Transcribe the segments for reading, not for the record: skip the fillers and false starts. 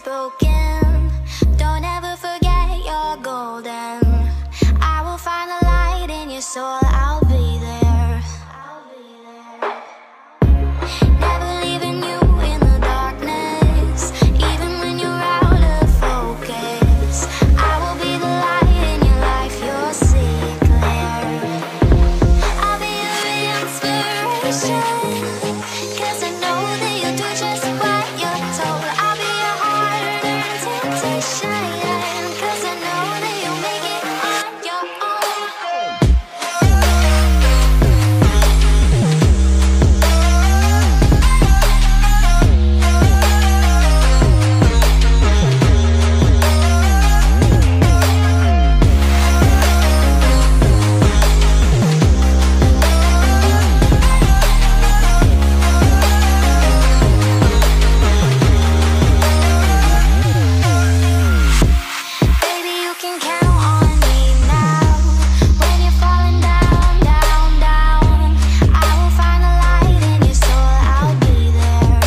broken. Don't ever forget you're golden. I will find the light in your soul, I'll be there. Never leaving you in the darkness, even when you're out of focus. I will be the light in your life, you'll see it clear. I'll be your inspiration, 'cause I know that you'll do just what you're told. I'll be your hard-earned temptation, 'cause I know that you'll make it on your own. Baby, you can count on me now. When you're falling down, down, down, I will find the light in your soul, I'll be there.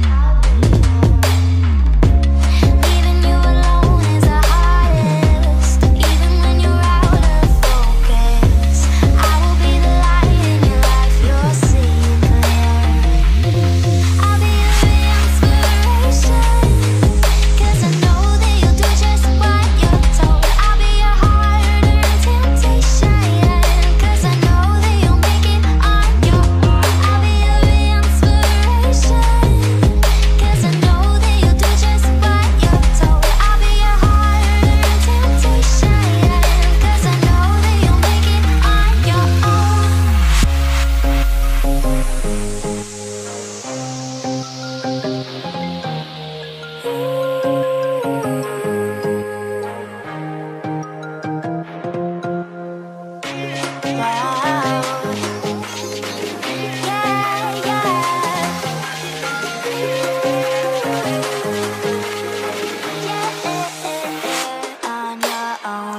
Leaving you alone is the hardest, even when you're out of focus. I will be the light in your life, you'll see it clear. I'll be your inspiration, 'cause I know that you'll do just what you're told. I'll be your hard-earned temptation, 'cause I know that you'll make it on your own. I'll be your inspiration, 'cause I know that you'll do just what you're told. I'll be your hard-earned temptation, 'cause I know that you'll make it on your own. On your own.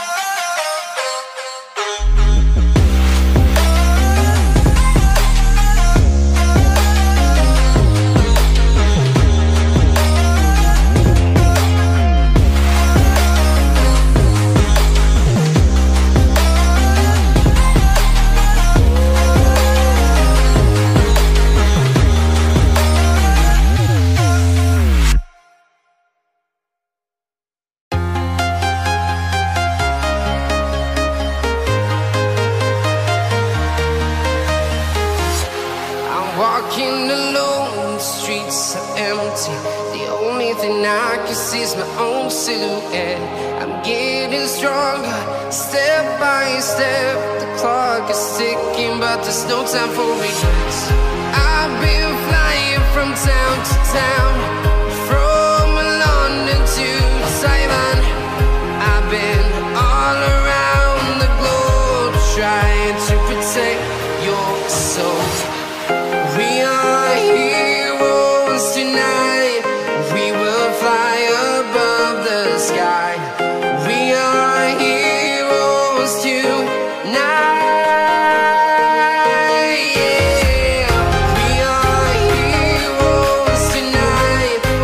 I'm walking alone, the streets are empty. The only thing I can see is my own silhouette. I'm getting stronger, step by step. The clock is ticking, but there's no time for regrets. I've been flying from town to town, from London to Taiwan. I've been all around the globe, trying to protect your soul. We are heroes tonight. We will fly above the sky. We are heroes tonight. Yeah. We are heroes tonight.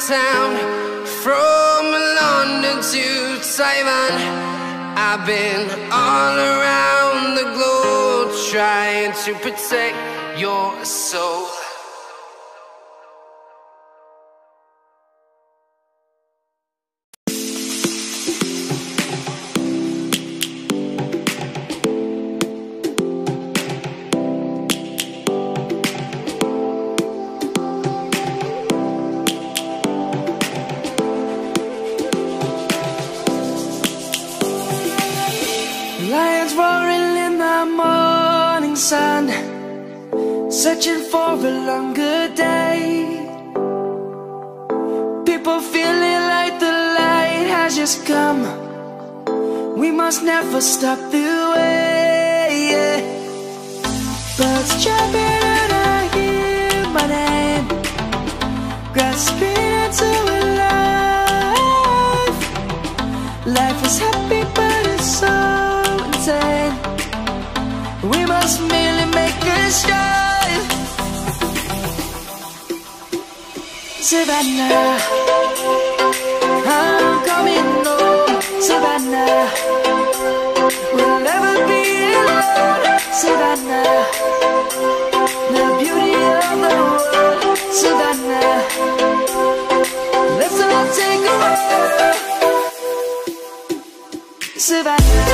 town, from London to Taiwan. I've been all around the globe trying to protect your soul. Lions roaring in the morning sun, searching for a longer day. People feeling like the light has just come. We must never stop the way. Birds jumping and I hear my name, grasping into a life. Life is happy but it's so insane. We must merely make a strive. Savannah, I'm coming home. Savannah, we'll never be alone. Savannah, the beauty of the world. Savannah, let's all take a walk. Savannah,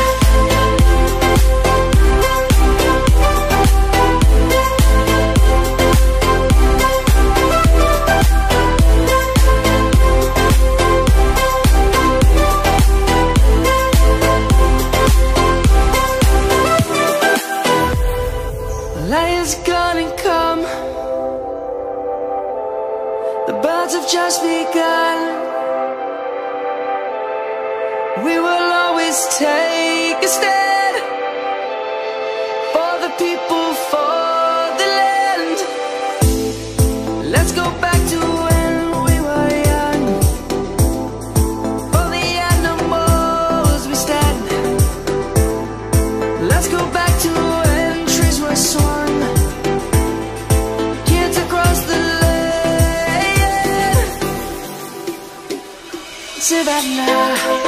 lion's gonna come. The birds have just begun. We will always take a stand for the people, for the land. Let's go back to when we were young. For the animals we stand. Let's go back to when trees were swung, kids across the land. Savannah,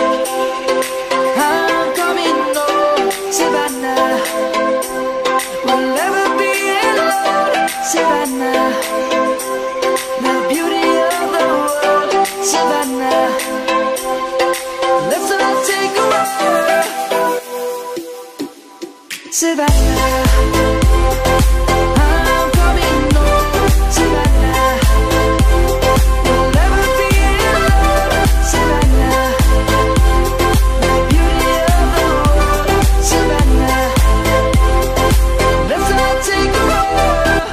I'm coming home. Savannah, we'll never be alone. Savannah, the beauty of the world. Savannah, let's all take a walk. Savannah, I'm coming home. Savannah, we'll never be alone. Savannah, the beauty of the world. Savannah, let's all take a walk.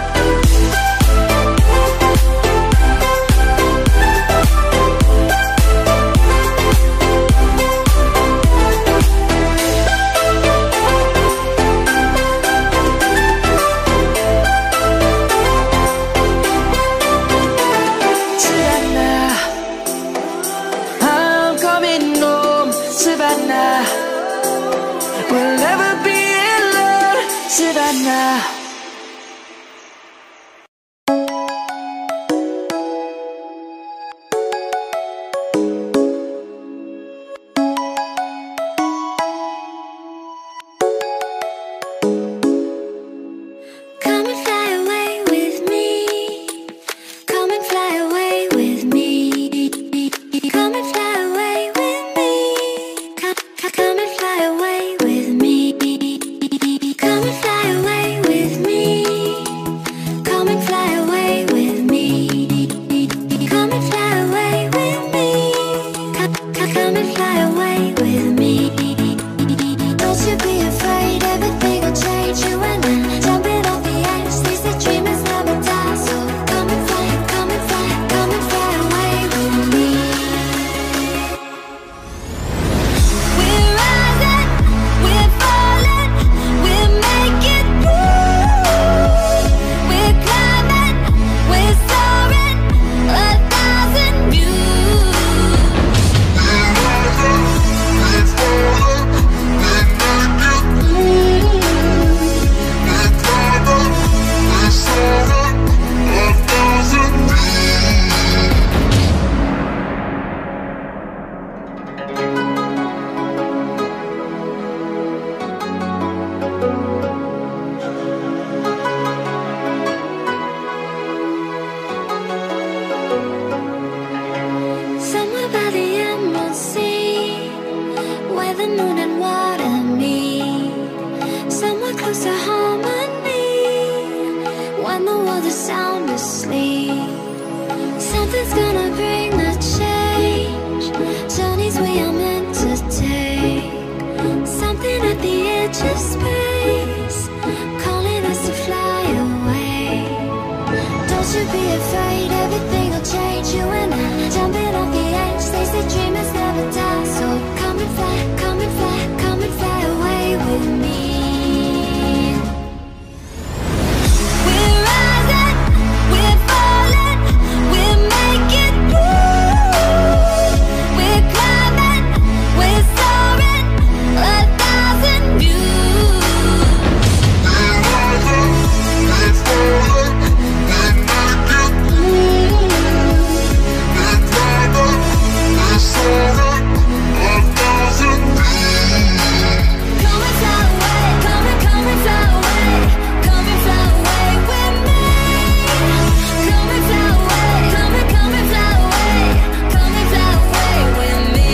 Savannah, I'm coming home. Savannah, we'll never be alone. Savannah. Come and fly away with me. Come and fly away with me. Come and fly away with me. Come and fly away with me. Come and fly away with the moon and water meet somewhere close to harmony. When the world is sound asleep, something's gonna bring the change. Journeys we are meant to take, something at the edge of space, calling us to fly away. Don't you be afraid, everything will change. You and I, jumping off the edge. They say dreamers never die, so come and fly, come and fly, come and fly away with me. We're rising, we're falling, we're making moves. We're climbing, we're soaring, 1,000 views. We're rising, we're falling, we're making moves. We're climbing, we're soaring, 1,000 views. Come and fly away, come and fly away, come and fly away with me. Come and fly away, come and fly away, come and fly away with me.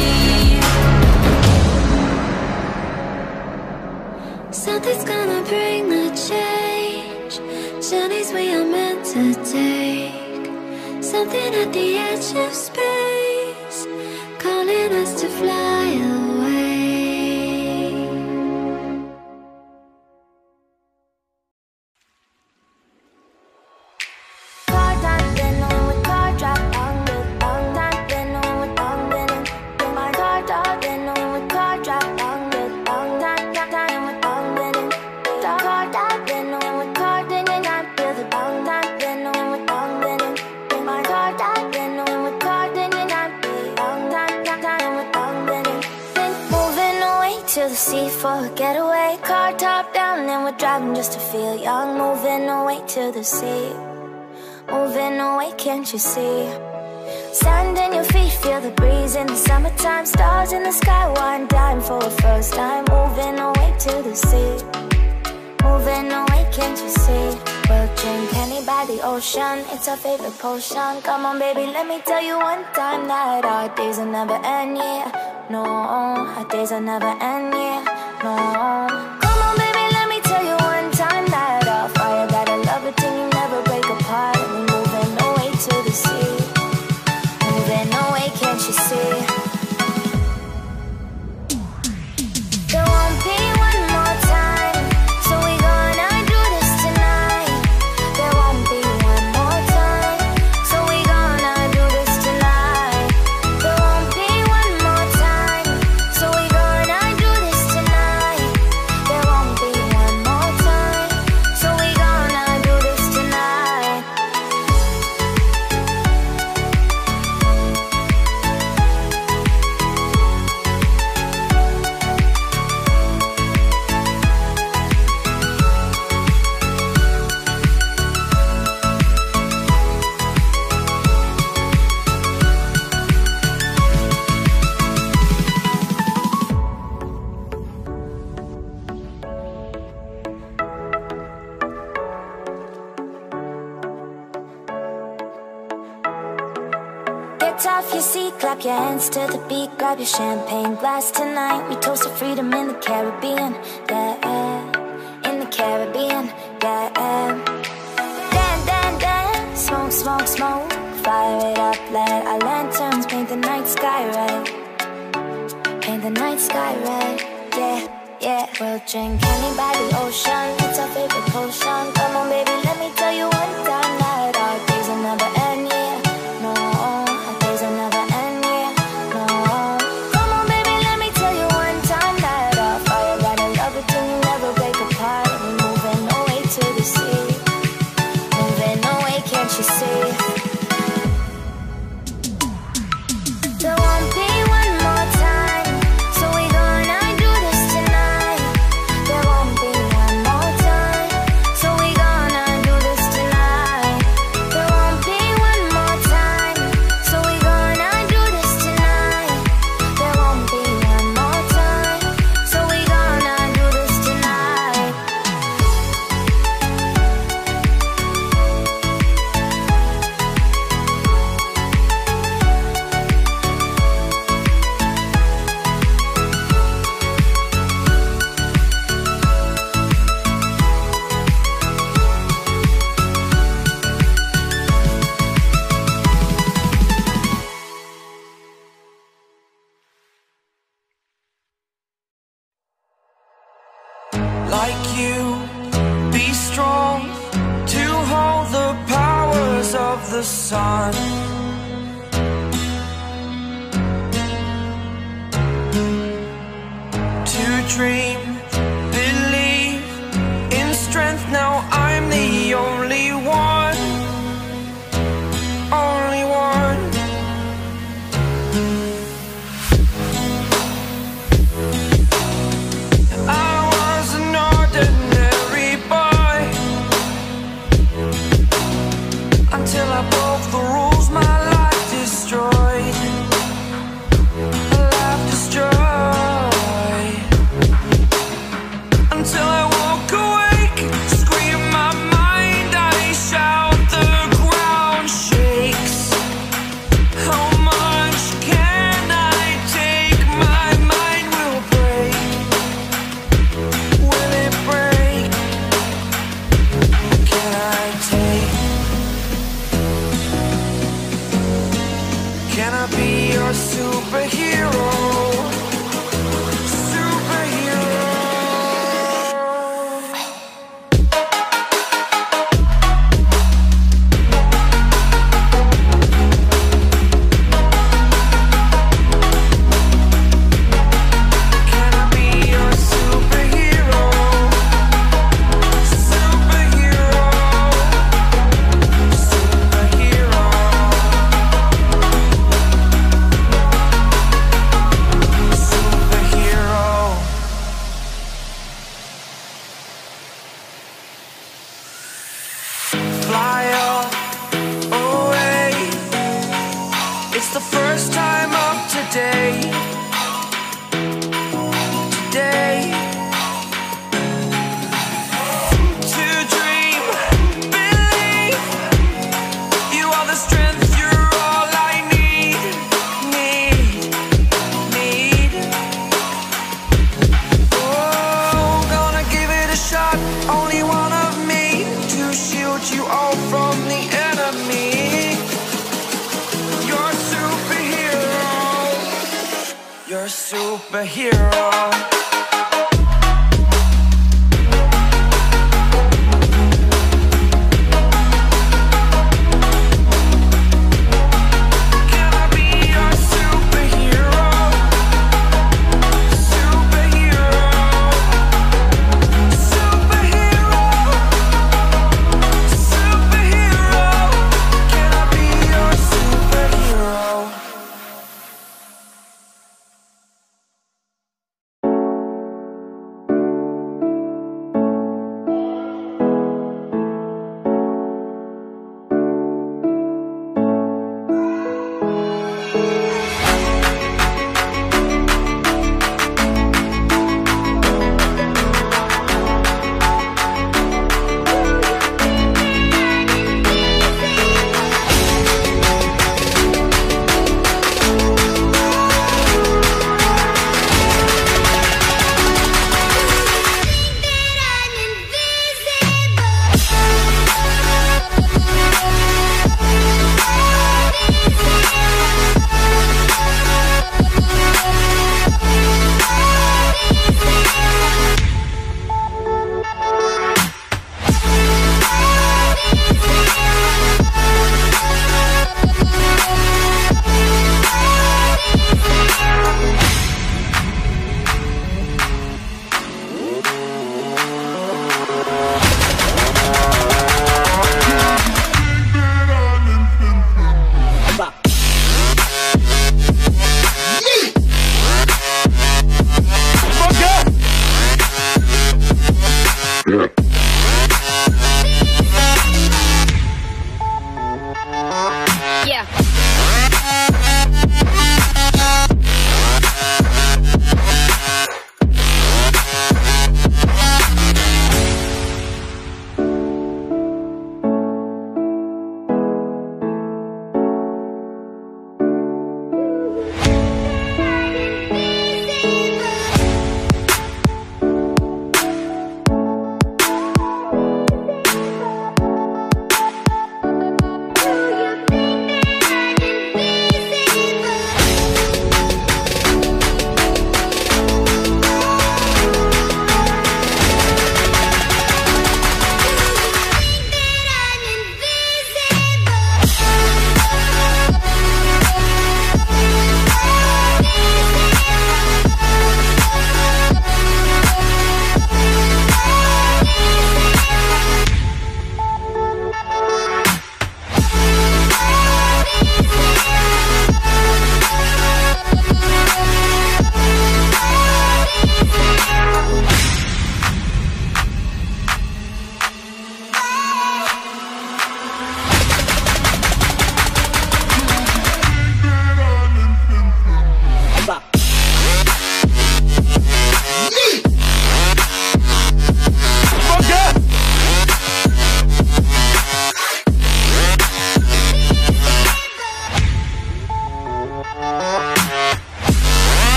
Something's gonna bring the change. Journeys we are meant to take, something at the edge of space, calling us to fly away. To the sea for a getaway, car top down and we're driving just to feel young. Moving away to the sea, moving away, can't you see? Sand in your feet, feel the breeze in the summertime. Stars in the sky, one dime for a first time. Moving away to the sea, moving away, can't you see? We'll drink honey by the ocean, it's our favorite potion. Come on baby, let me tell you one time that our days will never end, yeah. No, our days will never end, yeah. No. Come on baby, let me tell you one time that our fire got a love it till you never break apart. And we're moving away to the sea, moving away, can't you see? There won't be one more time, so we gonna do this tonight. There won't be one more time, so we gonna do this tonight. There won't be one more time, so we gonna do this tonight. There won't be one more time, so we gonna do this tonight. Get off your seat, clap your hands to the beat, grab your champagne glass tonight. We toast to freedom in the Caribbean, yeah, in the Caribbean, yeah. Dan, dan, dan, smoke, smoke, smoke, fire it up, let our lanterns paint the night sky red, paint the night sky red, yeah, yeah. We'll drink honey by the ocean, it's our favorite potion. Come on baby, let me tell you one time that our days will never end, yeah. No, our days will never end, yeah. No. Come on baby, let me tell you one time that our fire got a love it till you never break apart. And we're moving away to the sea, moving away, can't you see? There won't be one more time, so we gonna do this tonight. There won't be one more time, so we gonna do this tonight. the sun. To dream, believe in strength. Now I'm the only one, only one. I was an ordinary boy until I broke the rules. My life destroyed, my life destroyed. Until I woke awake, scream my mind, I shout, the ground shakes. How much can I take? My mind will break. Will it break? Can I take? Can I be your superhero? Superhero. Can I be your superhero? Superhero. Superhero. Superhero. Fly up away. It's the first time of today. Today. To dream, believe. You are the strength, you're all I need. Need. Oh, gonna give it a shot. Only one of me to shield you all from the enemy. You're a superhero. You're a superhero. Can I be your superhero? Superhero. Superhero. Superhero. Can I be your superhero?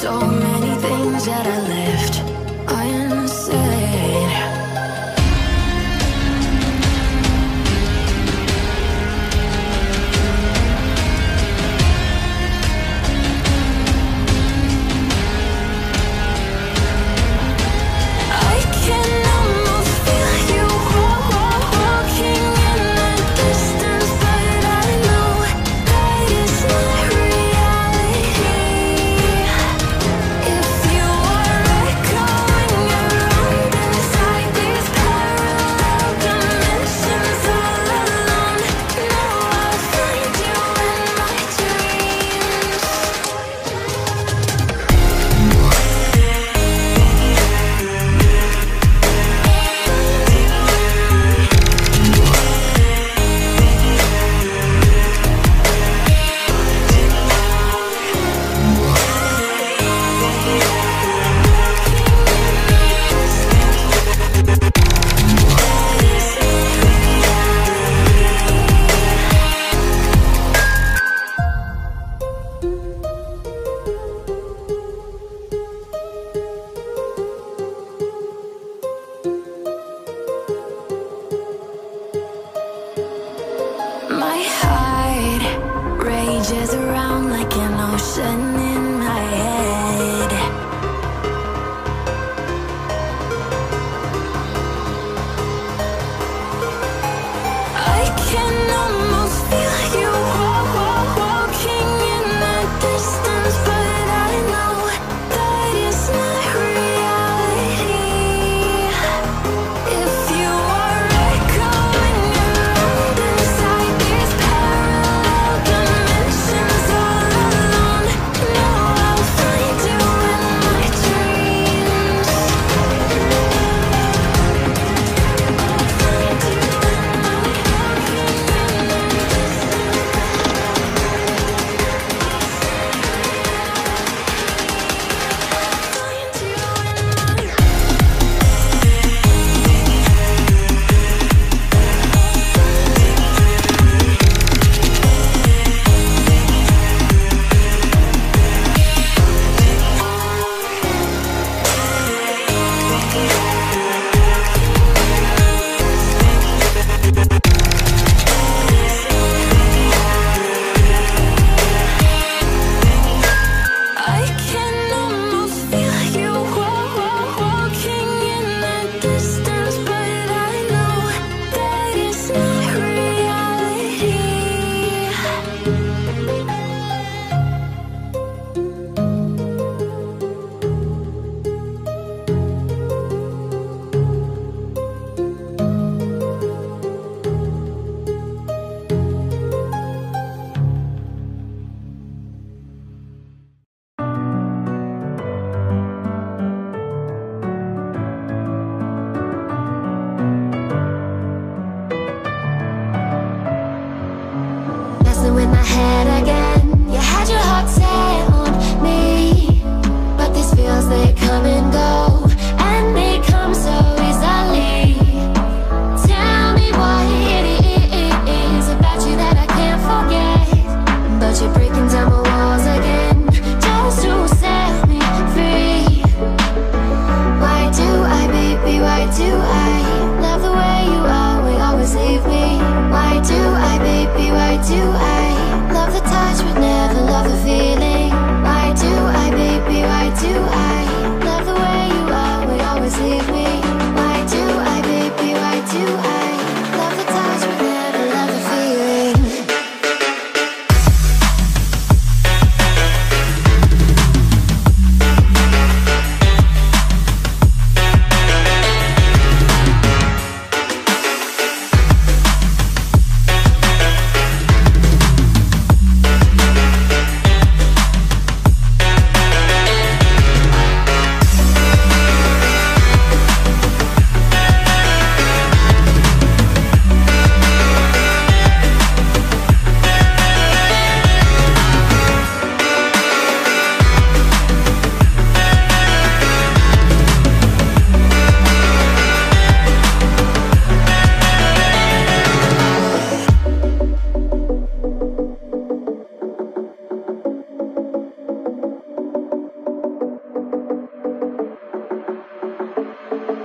So many things that I left unsaid. I can almost feel you walking in the distance, but I know that it's not reality.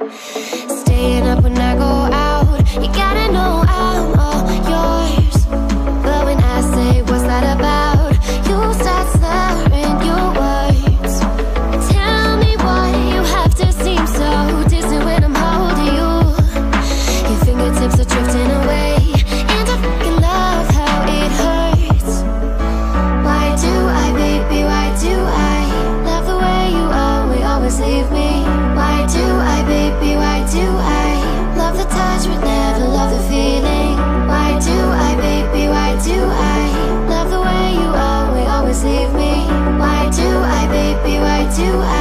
Staying up when I go out, you gotta know I'm all yours. But when I say what's that about, you start slurring your words. Tell me why you have to seem so distant when I'm holding you. Your fingertips are drifting away, and I fucking love how it hurts. Why do I, baby, why do I love the way you always leave me? Why do I, baby, why do I love the touch but never love the feeling? Why do I, baby, why do I love the way you always leave me? Why do I, baby, why do I